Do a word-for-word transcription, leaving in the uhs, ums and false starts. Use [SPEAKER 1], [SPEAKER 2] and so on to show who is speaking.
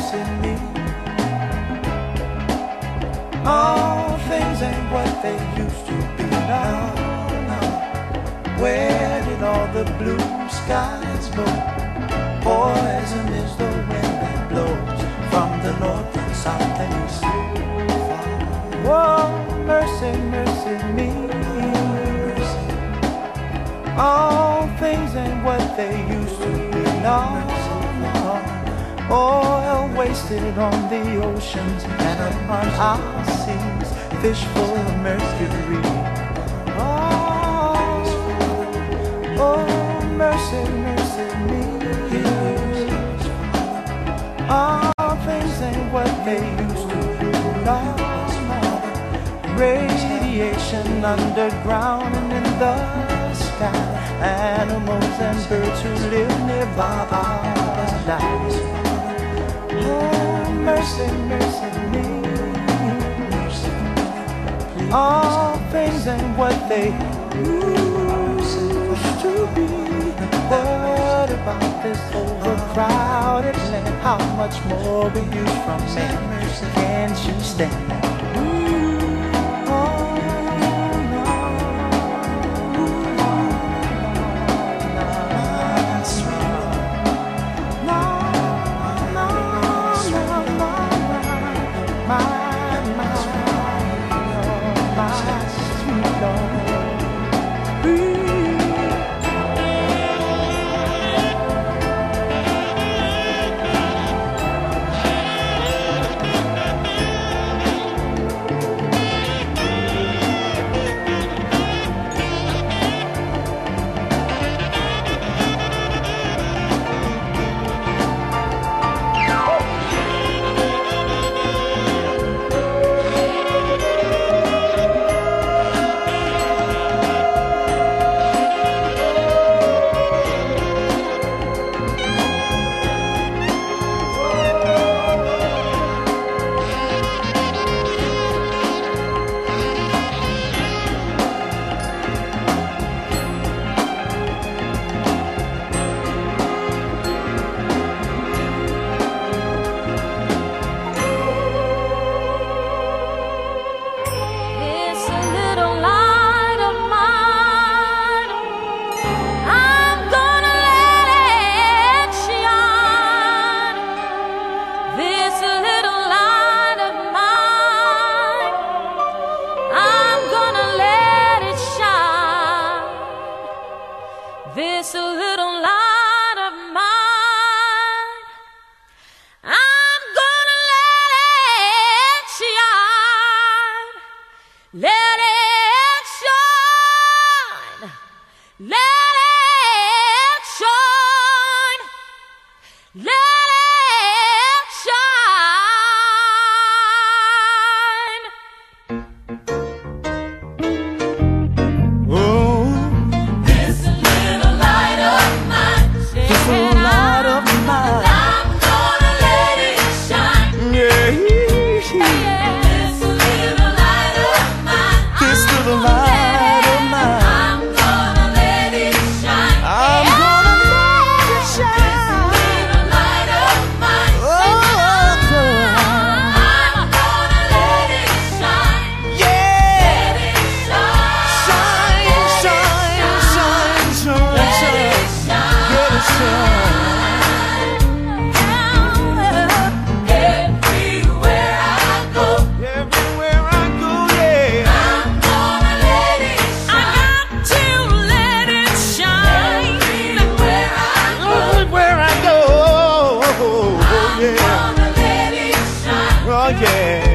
[SPEAKER 1] mercy me. All things ain't what they used to be now. Where did all the blue skies go? Poison is the wind that blows from the north and south and east. Whoa, mercy, mercy me. All things ain't what they used to be now. Oil wasted on the oceans and upon our seas, fish full of mercury. Oh, oh, mercy, mercy me. All things ain't what they used to be now. Radiation underground and in the sky, animals and birds who live nearby our lives. Oh, mercy, mercy me. All things ain't what they used to be. What about this overcrowded land? How much more will you from me? Can't you stand?
[SPEAKER 2] This little light of mine, I'm gonna let it shine, let it shine, let it shine, let it shine.
[SPEAKER 1] Yeah.